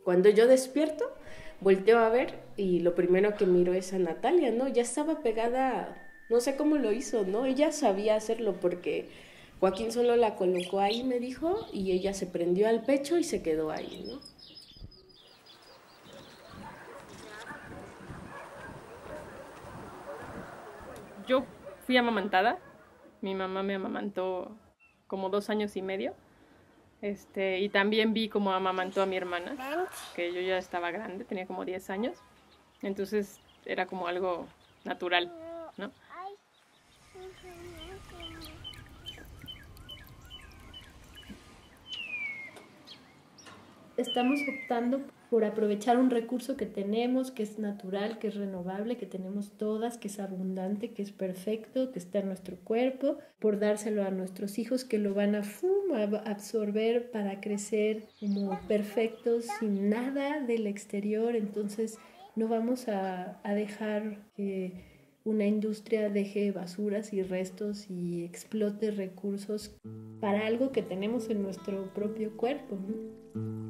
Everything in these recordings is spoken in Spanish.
Cuando yo despierto, volteo a ver y lo primero que miro es a Natalia, ¿no? Ya estaba pegada, no sé cómo lo hizo, ¿no? Ella sabía hacerlo porque Joaquín solo la colocó ahí, me dijo, y ella se prendió al pecho y se quedó ahí, ¿no? Yo fui amamantada, mi mamá me amamantó como 2 años y medio, y también vi cómo amamantó a mi hermana, que yo ya estaba grande, tenía como 10 años, entonces era como algo natural, ¿no? Estamos optando por aprovechar un recurso que tenemos, que es natural, que es renovable, que tenemos todas, que es abundante, que es perfecto, que está en nuestro cuerpo, por dárselo a nuestros hijos que lo van a absorber para crecer como perfectos, sin nada del exterior. Entonces no vamos a dejar que una industria deje basuras y restos y explote recursos para algo que tenemos en nuestro propio cuerpo, ¿no?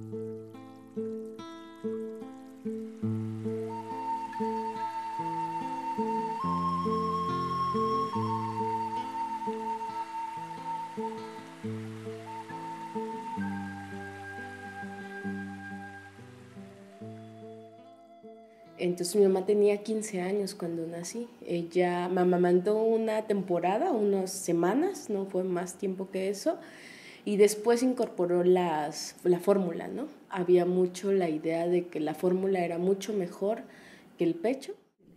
Entonces mi mamá tenía 15 años cuando nací. Ella me amamantó una temporada, unas semanas, no fue más tiempo que eso. Y después incorporó la fórmula, ¿no? Había mucho la idea de que la fórmula era mucho mejor que el pecho.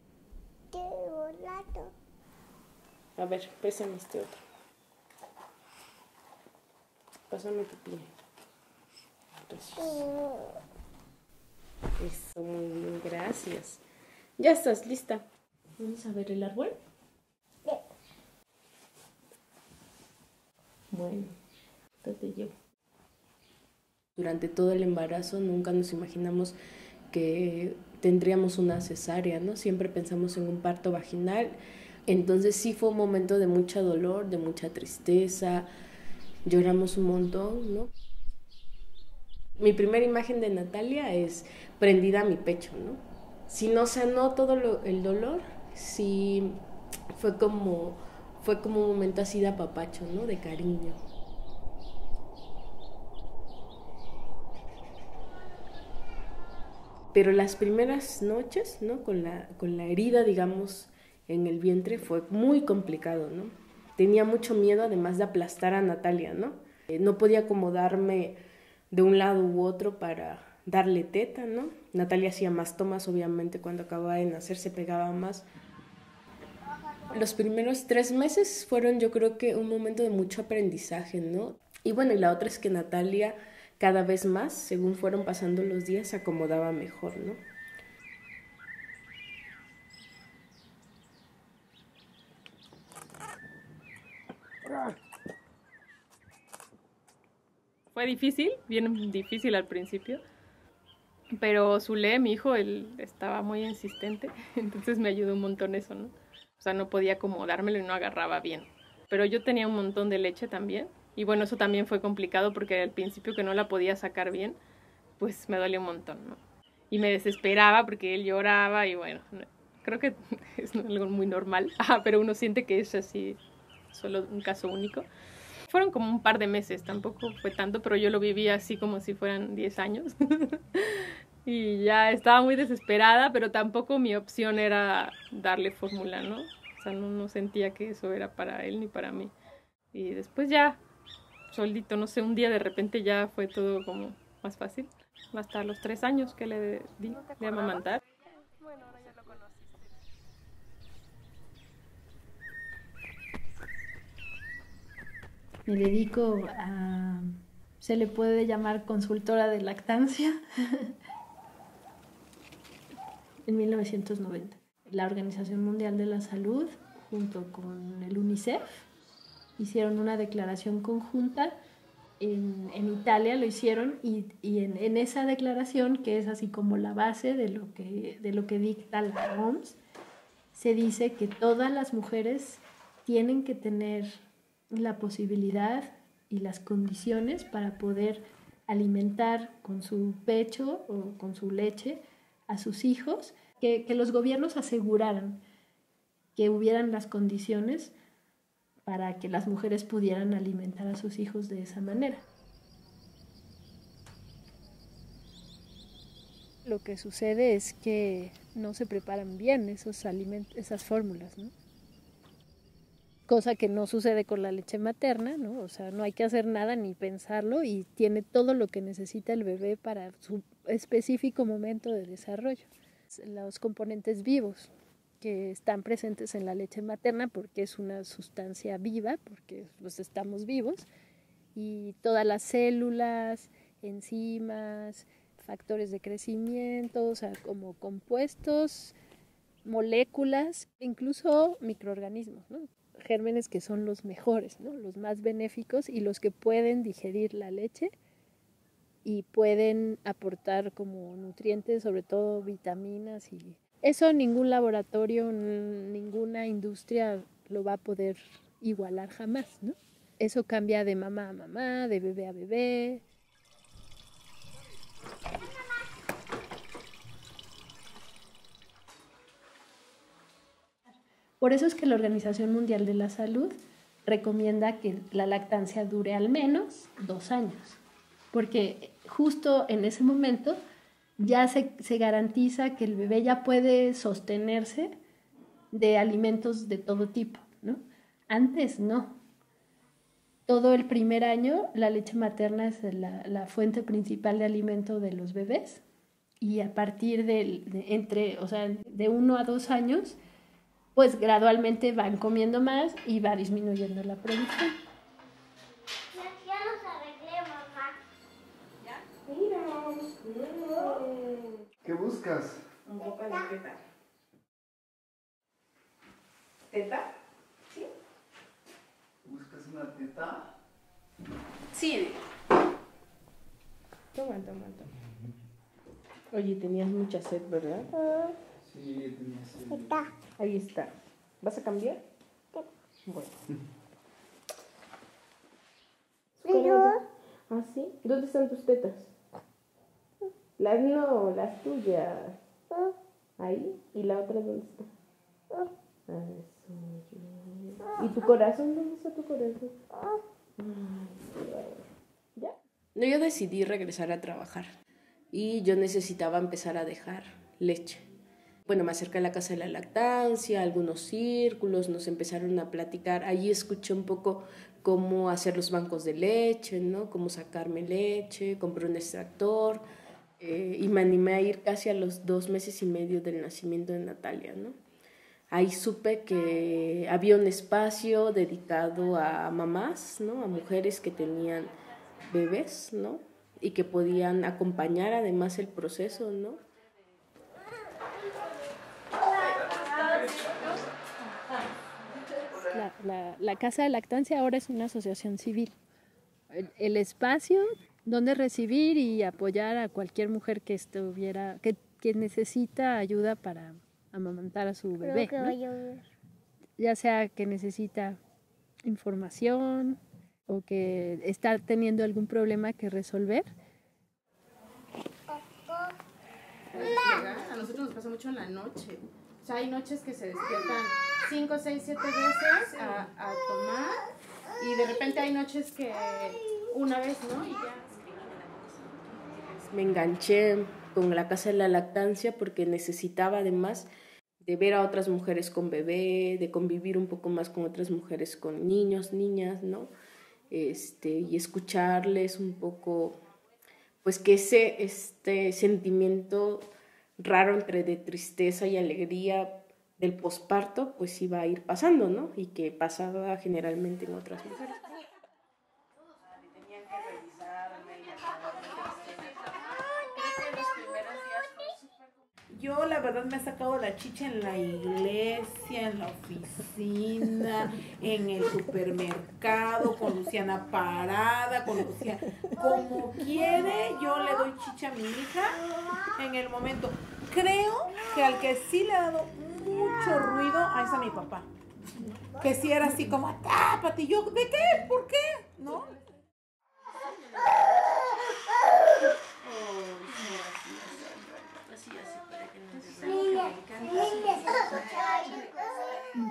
A ver, pésame este otro. Pásame tu pie. Gracias. Eso, muy bien, gracias. Ya estás lista. Vamos a ver el árbol. Bueno, esto te llevo. Durante todo el embarazo nunca nos imaginamos que tendríamos una cesárea, ¿no? Siempre pensamos en un parto vaginal. Entonces sí fue un momento de mucho dolor, de mucha tristeza. Lloramos un montón, ¿no? Mi primera imagen de Natalia es prendida a mi pecho, ¿no? Si no sanó todo el dolor, sí fue como un momento así de apapacho, ¿no? De cariño. Pero las primeras noches, ¿no? Con la herida, digamos, en el vientre fue muy complicado, ¿no? Tenía mucho miedo además de aplastar a Natalia, ¿no? No podía acomodarme de un lado u otro para darle teta, ¿no? Natalia hacía más tomas, obviamente, cuando acababa de nacer se pegaba más. Los primeros 3 meses fueron, yo creo que, un momento de mucho aprendizaje, ¿no? Y bueno, y la otra es que Natalia cada vez más, según fueron pasando los días, se acomodaba mejor, ¿no? Fue difícil, bien difícil al principio, pero Zule, mi hijo, él estaba muy insistente, entonces me ayudó un montón eso, ¿no? O sea, no podía acomodármelo y no agarraba bien. Pero yo tenía un montón de leche también, y bueno, eso también fue complicado porque al principio que no la podía sacar bien, pues me dolía un montón, ¿no? Y me desesperaba porque él lloraba y bueno, creo que es algo muy normal, pero uno siente que es así, solo un caso único. Fueron como un par de meses, tampoco fue tanto, pero yo lo viví así como si fueran 10 años. Y ya estaba muy desesperada, pero tampoco mi opción era darle fórmula, ¿no? O sea, no sentía que eso era para él ni para mí. Y después ya, solito, no sé, un día de repente ya fue todo como más fácil. Hasta los 3 años que le di de amamantar. Bueno, ahora ya lo conociste. Me dedico a, se le puede llamar consultora de lactancia, en 1990. La Organización Mundial de la Salud, junto con el UNICEF, hicieron una declaración conjunta. En Italia lo hicieron y en esa declaración, que es así como la base de lo que dicta la OMS, se dice que todas las mujeres tienen que tener la posibilidad y las condiciones para poder alimentar con su pecho o con su leche a sus hijos, que los gobiernos aseguraran que hubieran las condiciones para que las mujeres pudieran alimentar a sus hijos de esa manera. Lo que sucede es que no se preparan bien esos alimentos, esas fórmulas, ¿no? Cosa que no sucede con la leche materna, ¿no? O sea, no hay que hacer nada ni pensarlo y tiene todo lo que necesita el bebé para su específico momento de desarrollo. Los componentes vivos que están presentes en la leche materna porque es una sustancia viva, porque pues, estamos vivos, y todas las células, enzimas, factores de crecimiento, o sea, como compuestos, moléculas, incluso microorganismos, ¿no? Gérmenes que son los mejores, ¿no? Los más benéficos y los que pueden digerir la leche y pueden aportar como nutrientes, sobre todo vitaminas, y eso ningún laboratorio, ninguna industria lo va a poder igualar jamás, ¿no? Eso cambia de mamá a mamá, de bebé a bebé. Por eso es que la Organización Mundial de la Salud recomienda que la lactancia dure al menos 2 años, porque justo en ese momento ya se garantiza que el bebé ya puede sostenerse de alimentos de todo tipo, ¿no? Antes no. Todo el primer año la leche materna es la fuente principal de alimento de los bebés y a partir de 1 a 2 años, pues gradualmente van comiendo más y va disminuyendo la producción. Ya los arreglé, mamá. ¿Ya? Mira. ¿Qué buscas? Un poco de teta. ¿Teta? Sí. ¿Buscas una teta? Sí. Toma. Oye, tenías mucha sed, ¿verdad? Sí, tenía sed. Está. Ahí está. ¿Vas a cambiar? Bueno. Pero, ¿Ah, sí? ¿Dónde están tus tetas? Las tuyas. Ahí. ¿Y la otra dónde está? Eso. ¿Y tu corazón? ¿Dónde está tu corazón? ¿Ya? No, yo decidí regresar a trabajar y yo necesitaba empezar a dejar leche. Bueno, me acerqué a la casa de la lactancia, algunos círculos, nos empezaron a platicar. Allí escuché un poco cómo hacer los bancos de leche, ¿no? Cómo sacarme leche, compré un extractor y me animé a ir casi a los 2 meses y medio del nacimiento de Natalia, ¿no? Ahí supe que había un espacio dedicado a mamás, ¿no? A mujeres que tenían bebés, ¿no? Y que podían acompañar además el proceso, ¿no? La Casa de Lactancia ahora es una asociación civil. El espacio donde recibir y apoyar a cualquier mujer que necesita ayuda para amamantar a su bebé, creo que ¿no? va a llover. Ya sea que necesita información o que está teniendo algún problema que resolver. A nosotros nos pasa mucho en la noche. O sea, hay noches que se despiertan 5, 6, 7 veces a tomar y de repente hay noches que una vez, ¿no? Y ya. Me enganché con la Casa de la Lactancia porque necesitaba además de ver a otras mujeres con bebé, de convivir un poco más con otras mujeres con niños, niñas, ¿no? Y escucharles un poco, pues que ese sentimiento raro entre de tristeza y alegría del posparto, pues iba a ir pasando, ¿no? Y que pasaba generalmente en otras mujeres. Tenían que revisarme y creo que los primeros días fue súper... Yo la verdad me he sacado la chicha en la iglesia, en la oficina, en el supermercado, con Luciana parada, con Luciana. Como quiere, yo le doy chicha a mi hija en el momento. Creo que al que sí le ha dado mucho ruido es a mi papá. Que sí era así como, tápate. Y yo, ¿de qué? ¿Por qué? ¿No?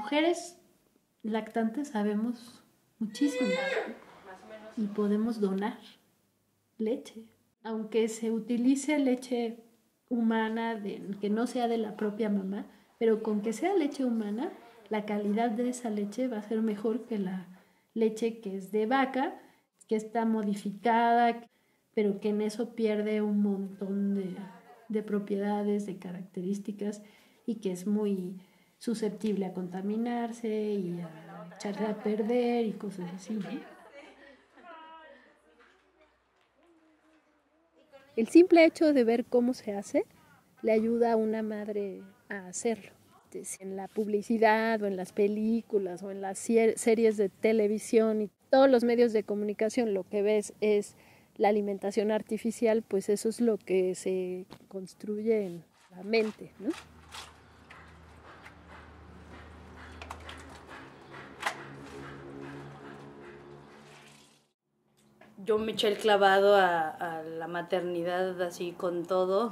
mujeres lactantes sabemos muchísimo y podemos donar leche. Aunque se utilice leche humana que no sea de la propia mamá, pero con que sea leche humana, la calidad de esa leche va a ser mejor que la leche que es de vaca, que está modificada, pero que en eso pierde un montón de propiedades, de características, y que es muy susceptible a contaminarse y a echarse a perder y cosas así, ¿no? El simple hecho de ver cómo se hace le ayuda a una madre a hacerlo. En la publicidad o en las películas o en las series de televisión y todos los medios de comunicación, lo que ves es la alimentación artificial, pues eso es lo que se construye en la mente, ¿no? Yo me eché el clavado a la maternidad así con todo.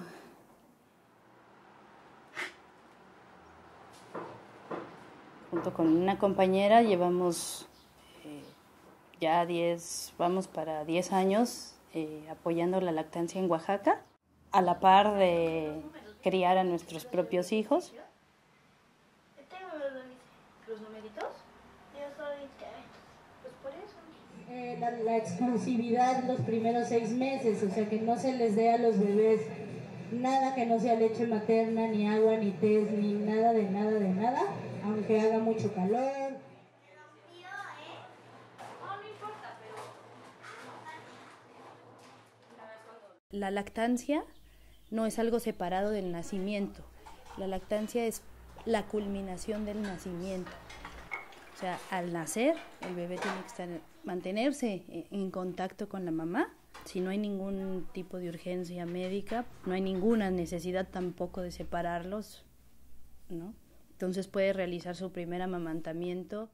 Junto con una compañera llevamos vamos para 10 años apoyando la lactancia en Oaxaca, a la par de criar a nuestros propios hijos. Tengo los numeritos. Yo soy pues por eso. La exclusividad los primeros 6 meses, o sea que no se les dé a los bebés nada que no sea leche materna, ni agua, ni té, ni nada, aunque haga mucho calor. La lactancia no es algo separado del nacimiento. La lactancia es la culminación del nacimiento. O sea, al nacer, el bebé tiene que mantenerse en contacto con la mamá. Si no hay ningún tipo de urgencia médica, no hay ninguna necesidad tampoco de separarlos, ¿no? Entonces puede realizar su primer amamantamiento.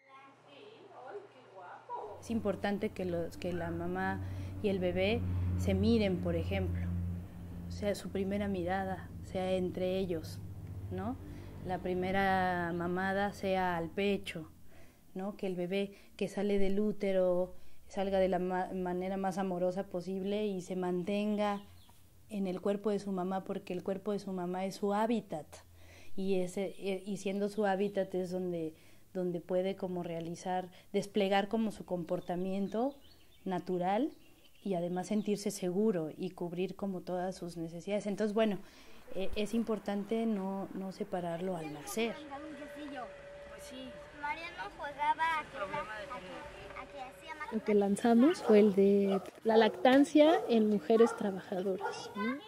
Es importante que la mamá y el bebé se miren, por ejemplo. O sea, su primera mirada sea entre ellos, ¿no? La primera mamada sea al pecho, ¿no? Que el bebé que sale del útero salga de la manera más amorosa posible y se mantenga en el cuerpo de su mamá, porque el cuerpo de su mamá es su hábitat y siendo su hábitat es donde puede como desplegar como su comportamiento natural y además sentirse seguro y cubrir como todas sus necesidades. Entonces, bueno, es importante no separarlo al nacer. Mariano jugaba Lo que lanzamos fue el de la lactancia en mujeres trabajadoras, ¿no?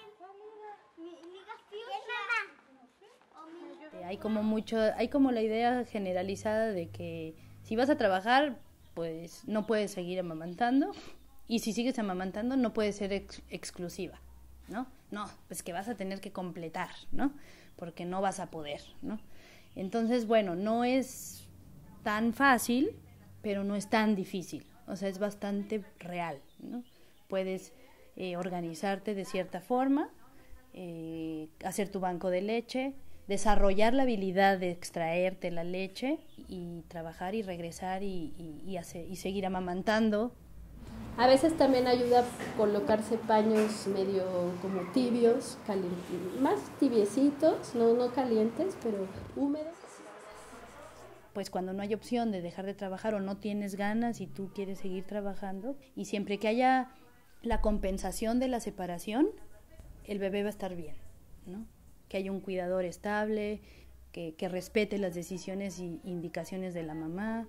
Hay como la idea generalizada de que si vas a trabajar, pues no puedes seguir amamantando, y si sigues amamantando no puedes ser exclusiva, ¿no? No, pues que vas a tener que completar, ¿no? Porque no vas a poder, ¿no? Entonces, bueno, no es tan fácil, pero no es tan difícil. O sea, es bastante real, ¿no? Puedes organizarte de cierta forma, hacer tu banco de leche, desarrollar la habilidad de extraerte la leche y trabajar y regresar y seguir amamantando. A veces también ayuda a colocarse paños medio como tibios, más tibiecitos, no calientes, pero húmedos. Pues cuando no hay opción de dejar de trabajar o no tienes ganas y tú quieres seguir trabajando, y siempre que haya la compensación de la separación, el bebé va a estar bien, ¿no? Que haya un cuidador estable, que respete las decisiones e indicaciones de la mamá.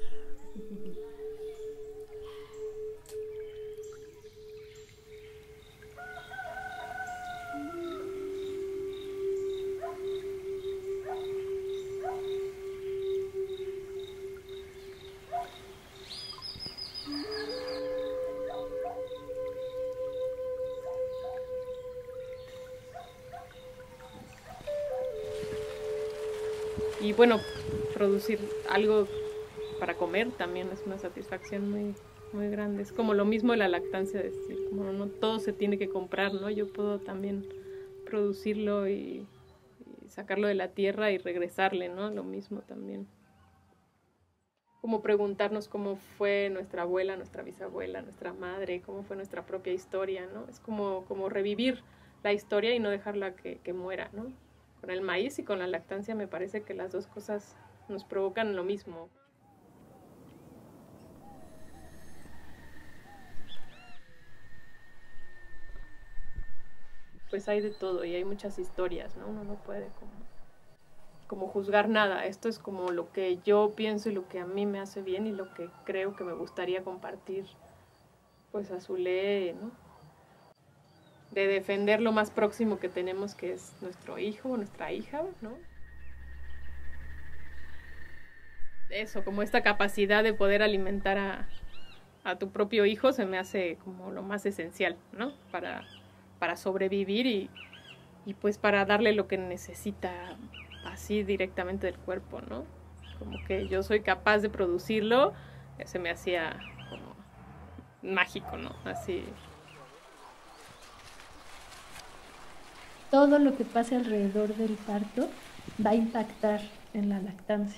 Y bueno, producir algo para comer también es una satisfacción muy, muy grande. Es como lo mismo de la lactancia, es decir, como no todo se tiene que comprar, ¿no? Yo puedo también producirlo y sacarlo de la tierra y regresarle, ¿no? Lo mismo también. Como preguntarnos cómo fue nuestra abuela, nuestra bisabuela, nuestra madre, cómo fue nuestra propia historia, ¿no? Es como revivir la historia y no dejarla que muera, ¿no? Con el maíz y con la lactancia me parece que las dos cosas nos provocan lo mismo. Pues hay de todo y hay muchas historias, ¿no? Uno no puede como juzgar nada. Esto es como lo que yo pienso y lo que a mí me hace bien y lo que creo que me gustaría compartir, pues a Zule, ¿no? De defender lo más próximo que tenemos, que es nuestro hijo o nuestra hija, ¿no? Eso, como esta capacidad de poder alimentar a tu propio hijo se me hace como lo más esencial, ¿no? Para sobrevivir y pues para darle lo que necesita así directamente del cuerpo, ¿no? Como que yo soy capaz de producirlo, se me hacía como mágico, ¿no? Así. Todo lo que pase alrededor del parto va a impactar en la lactancia.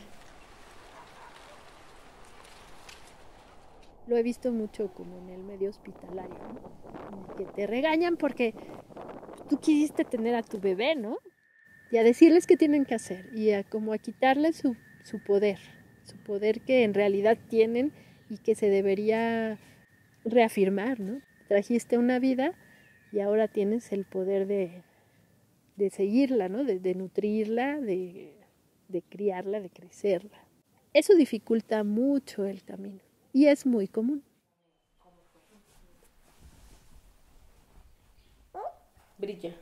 Lo he visto mucho como en el medio hospitalario, ¿no? Que te regañan porque tú quisiste tener a tu bebé, ¿no? Y a decirles qué tienen que hacer y como a quitarles su poder que en realidad tienen y que se debería reafirmar, ¿no? Trajiste una vida y ahora tienes el poder de seguirla, ¿no? De nutrirla, de criarla, de crecerla. Eso dificulta mucho el camino y es muy común. Brilla.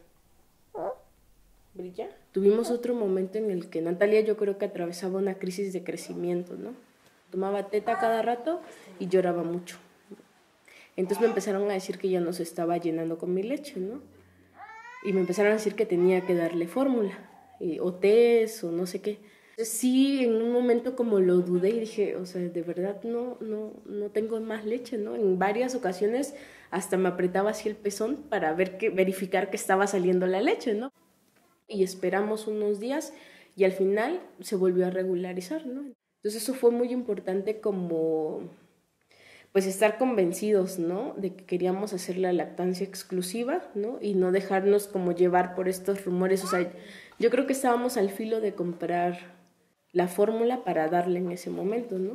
Tuvimos otro momento en el que Natalia yo creo que atravesaba una crisis de crecimiento, ¿no? Tomaba teta cada rato y lloraba mucho. Entonces me empezaron a decir que ya no se estaba llenando con mi leche, ¿no? Y me empezaron a decir que tenía que darle fórmula, o tés, o no sé qué. Entonces, sí, en un momento como lo dudé y dije, o sea, de verdad no tengo más leche, ¿no? En varias ocasiones hasta me apretaba así el pezón para verificar que estaba saliendo la leche, ¿no? Y esperamos unos días y al final se volvió a regularizar, ¿no? Entonces eso fue muy importante como pues estar convencidos, ¿no? De que queríamos hacer la lactancia exclusiva, ¿no? Y no dejarnos como llevar por estos rumores. O sea, yo creo que estábamos al filo de comprar la fórmula para darle en ese momento, ¿no?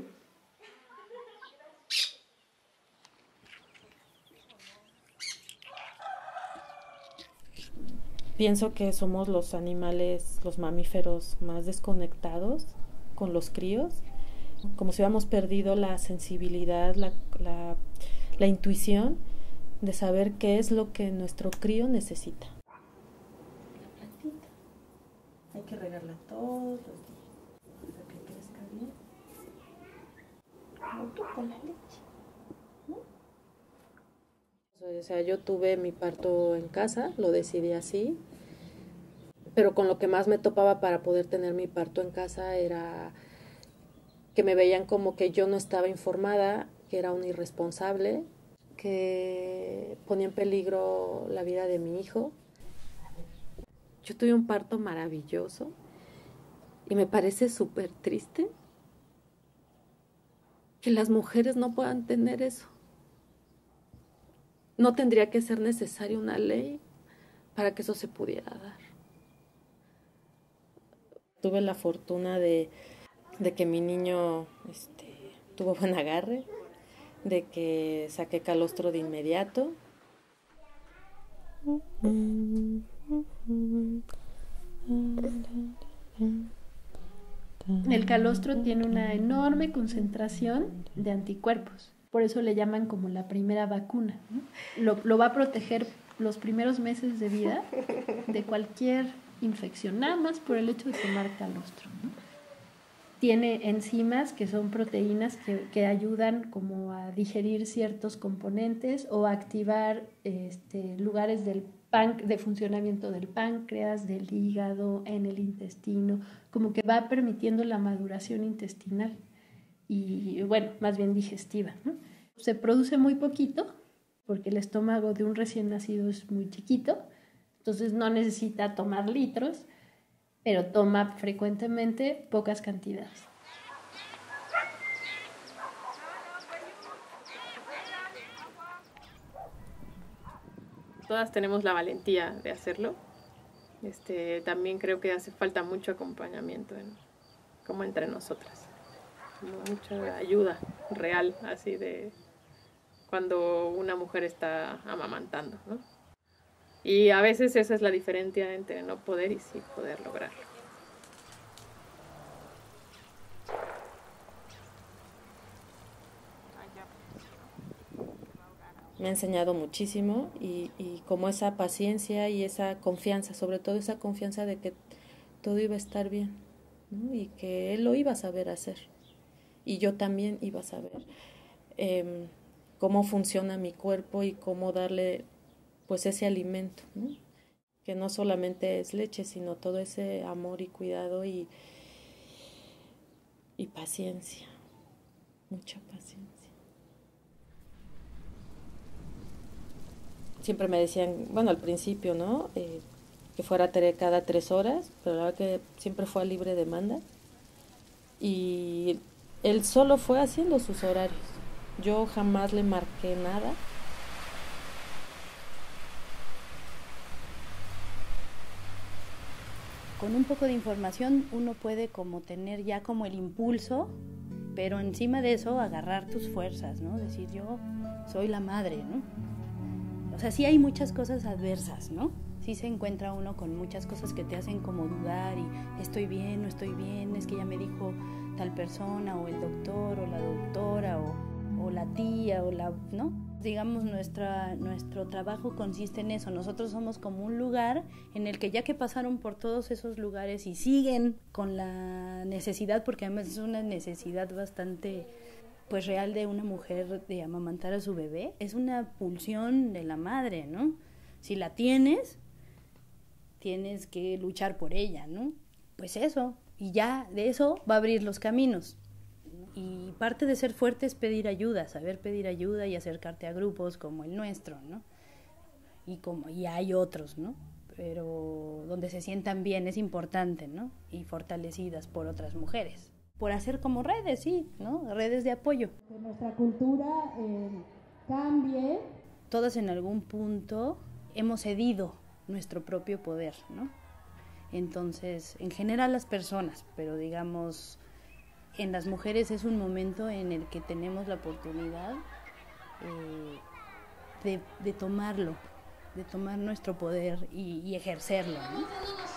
Pienso que somos los animales, los mamíferos más desconectados con los críos, como si hubiéramos perdido la sensibilidad, la intuición de saber qué es lo que nuestro crío necesita. La plantita, hay que regarla todos los días para que crezca bien. Junto con la leche, ¿no? O sea, yo tuve mi parto en casa, lo decidí así, pero con lo que más me topaba para poder tener mi parto en casa era que me veían como que yo no estaba informada, que era un irresponsable, que ponía en peligro la vida de mi hijo. Yo tuve un parto maravilloso y me parece súper triste que las mujeres no puedan tener eso. No tendría que ser necesaria una ley para que eso se pudiera dar. Tuve la fortuna de que mi niño tuvo buen agarre, de que saqué calostro de inmediato. El calostro tiene una enorme concentración de anticuerpos, por eso le llaman como la primera vacuna, ¿no? Lo va a proteger los primeros meses de vida de cualquier infección, nada más por el hecho de tomar calostro, ¿no? Tiene enzimas que son proteínas que ayudan como a digerir ciertos componentes o a activar lugares de funcionamiento del páncreas, del hígado, en el intestino, como que va permitiendo la maduración intestinal y, bueno, más bien digestiva, ¿no? Se produce muy poquito porque el estómago de un recién nacido es muy chiquito, entonces no necesita tomar litros. pero toma frecuentemente pocas cantidades. Todas tenemos la valentía de hacerlo. También creo que hace falta mucho acompañamiento como entre nosotras, como mucha ayuda real, así de cuando una mujer está amamantando, ¿no? Y a veces esa es la diferencia entre no poder y sí poder lograrlo. Me ha enseñado muchísimo y como esa paciencia y esa confianza, sobre todo esa confianza de que todo iba a estar bien, ¿no? Y que él lo iba a saber hacer y yo también iba a saber cómo funciona mi cuerpo y cómo darle pues ese alimento, ¿no? Que no solamente es leche, sino todo ese amor y cuidado y paciencia, mucha paciencia. Siempre me decían, bueno, al principio, ¿no? Que fuera cada 3 horas, pero la verdad que siempre fue a libre demanda. Y él solo fue haciendo sus horarios. Yo jamás le marqué nada. Con un poco de información uno puede como tener ya como el impulso, pero encima de eso agarrar tus fuerzas, ¿no? Decir, yo soy la madre, ¿no? O sea, sí hay muchas cosas adversas, ¿no? Sí se encuentra uno con muchas cosas que te hacen como dudar y estoy bien, no estoy bien, es que ya me dijo tal persona o el doctor o la doctora o la tía o la, ¿no? Digamos, nuestro trabajo consiste en eso. Nosotros somos como un lugar en el que ya que pasaron por todos esos lugares y siguen con la necesidad, porque además es una necesidad bastante pues real de una mujer de amamantar a su bebé, es una pulsión de la madre, ¿no? Si la tienes que luchar por ella, ¿no? Pues eso, y ya de eso va a abrir los caminos. Y parte de ser fuerte es pedir ayuda, saber pedir ayuda y acercarte a grupos como el nuestro, ¿no? Y hay otros, ¿no? Pero donde se sientan bien es importante, ¿no? Y fortalecidas por otras mujeres. Por hacer como redes, sí, ¿no? Redes de apoyo. Que nuestra cultura cambie. Todas en algún punto hemos cedido nuestro propio poder, ¿no? Entonces, en general las personas, pero digamos, en las mujeres es un momento en el que tenemos la oportunidad de tomarlo, de tomar nuestro poder y ejercerlo, ¿no?